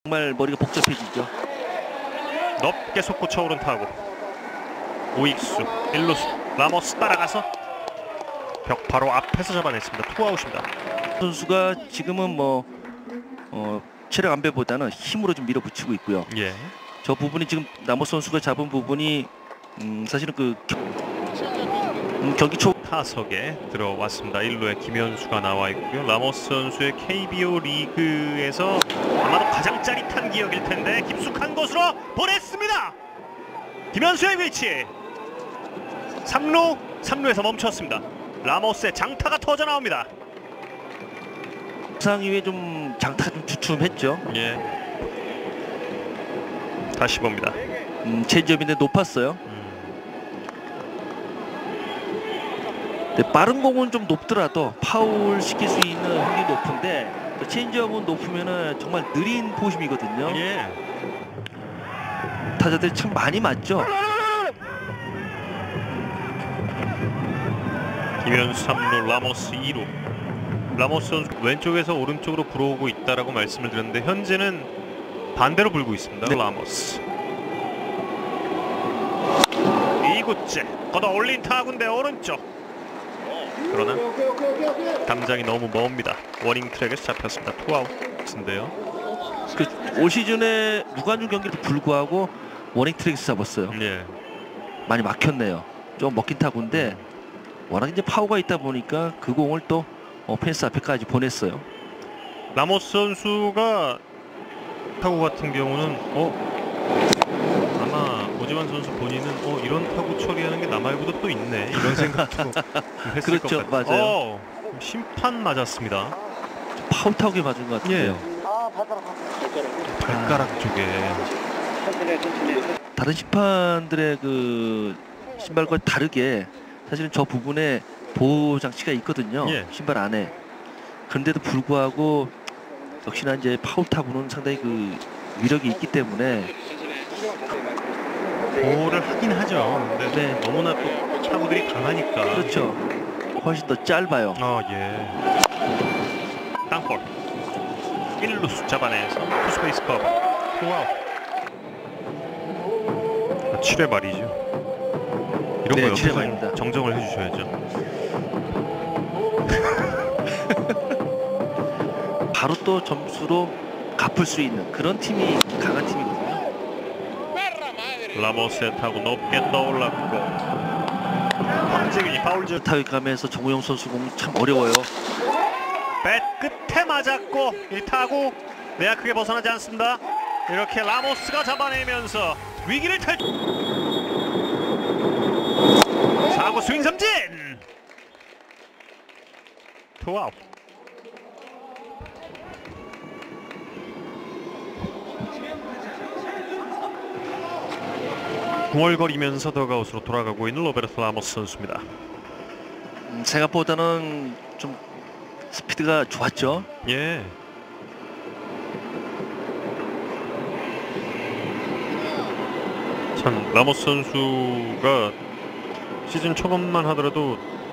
정말 머리가 복잡해지죠. 넓게 솟고 쳐오른 타구. 우익수, 1루수 라모스 따라가서 벽 바로 앞에서 잡아냈습니다. 투아웃입니다. 선수가 지금은 체력 안배보다는 힘으로 좀 밀어붙이고 있고요. 예. 저 부분이 지금 라모스 선수가 잡은 부분이 사실은 경기 초 타석에 들어왔습니다. 1루에 김현수가 나와 있고요. 라모스 선수의 KBO 리그에서 아마도 가장 짜릿한 기억일 텐데 깊숙한 곳으로 보냈습니다. 김현수의 위치 3루에서 멈췄습니다. 라모스의 장타가 터져 나옵니다. 상 이후에 좀 장타가 좀 주춤했죠. 예. 다시 봅니다. 체인지업인데 높았어요. 네, 빠른 공은 좀 높더라도 파울 시킬 수 있는 확률이 높은데 체인지업은 높으면은 정말 느린 포심이거든요. 예. 타자들이 참 많이 맞죠. 김현수 3루, 라모스 2루. 라모스 선수 왼쪽에서 오른쪽으로 불어오고 있다라고 말씀을 드렸는데 현재는 반대로 불고 있습니다. 네. 라모스 2구째 걷어 올린 타구인데 오른쪽. 그러나 담장이 너무 멉니다. 워닝 트랙에서 잡혔습니다. 투아웃인데요. 올 시즌에 무관중 경기에도 불구하고 워닝 트랙에서 잡았어요. 예. 많이 막혔네요. 좀 먹힌 타구인데 워낙 이제 파워가 있다 보니까 그 공을 또 펜스 앞에까지 보냈어요. 라모스 선수가 타구 같은 경우는 아마 오지환 선수 본인은 이런 타구 처리하는 게 나 말고도 또 있네 이런 생각도 했을 그렇죠, 것 같아요. 맞아요. 심판 맞았습니다. 파울 타구에 맞은 것 같아요. 예. 발가락 쪽에. 다른 심판들의 그 신발과 다르게 사실은 저 부분에 보호 장치가 있거든요. 예. 신발 안에. 그런데도 불구하고 역시나 이제 파울 타구는 상당히 그 위력이 있기 때문에 보호를 하긴 하죠. 근데 네. 너무나 또 타구들이 강하니까. 그렇죠. 훨씬 더 짧아요. 예. 땅볼 1루수 잡아내서 투스페이스 커버. 투아웃. 7회 말이죠. 이런 네, 거 7회 옆에서 말입니다. 정정을 해주셔야죠. 바로 또 점수로 갚을 수 있는 그런 팀이 강한 팀이거든요. 라모스의 타구 높게 떠올랐고 황재균이 파울즈 타격감에서 정우영 선수 공 참 어려워요. 뱃 끝에 맞았고 이 타구 내야 크게 벗어나지 않습니다. 이렇게 라모스가 잡아내면서 위기를 탈 4구 스윙 삼진 투아웃. 중얼거리면서 더가웃으로 돌아가고 있는 로베르토 라모스 선수입니다. 생각보다는 좀 스피드가 좋았죠. 예. 참 라모스 선수가 시즌 초반만 하더라도